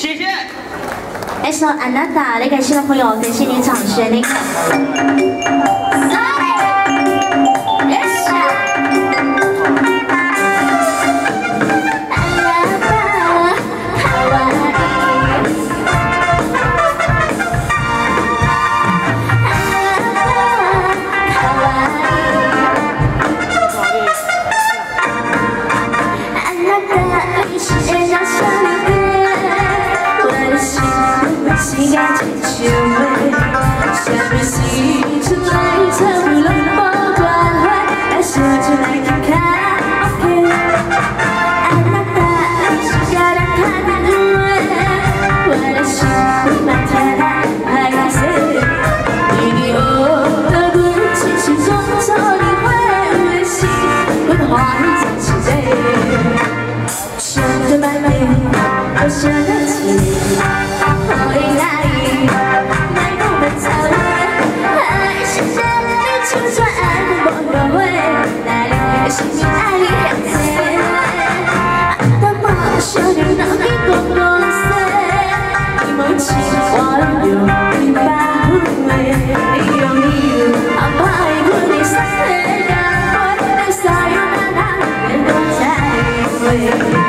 谢谢。 来首《安娜达》，来感谢的朋友，感谢您掌声，那个。我想得起，回来，买到的早餐，还是这里就算爱过我会，那里是你爱你很甜，但我想你那里多多岁，你梦起我有你把护卫，你有你好不好？一你三岁的我，但所有那人都在为。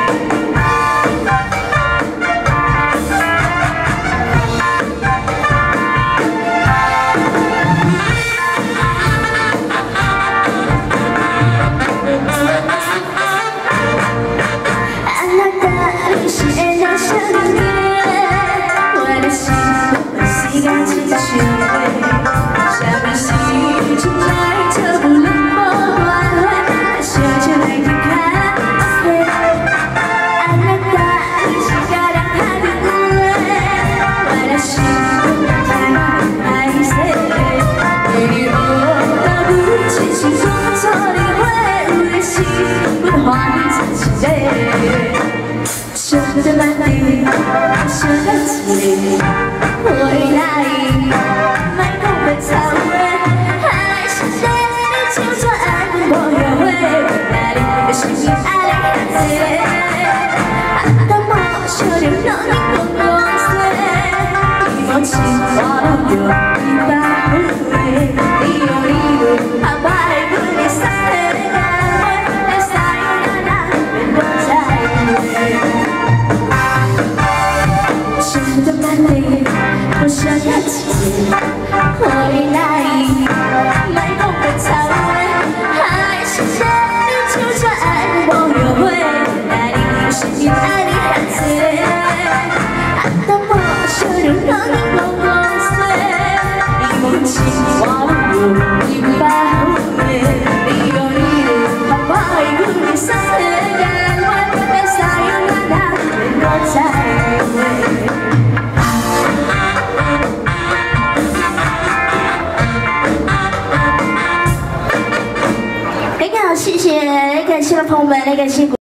想得满地，想得起，回来，买空的草莓，还是这里就算爱过我也会，那里是你爱的孩子，当我手里让你过过岁，你梦起我都有一把护卫，你有你好不好？你三岁的我，但所有那人都在为。我想得起，回来，买空的草莓，还是这里就算爱我也会，那里是你爱的孩子，当我手里让你过过岁，你梦起我有一把护卫，你有你的好不好？你三岁的我，但所有那人都在为。谢谢，感谢朋友们，感谢。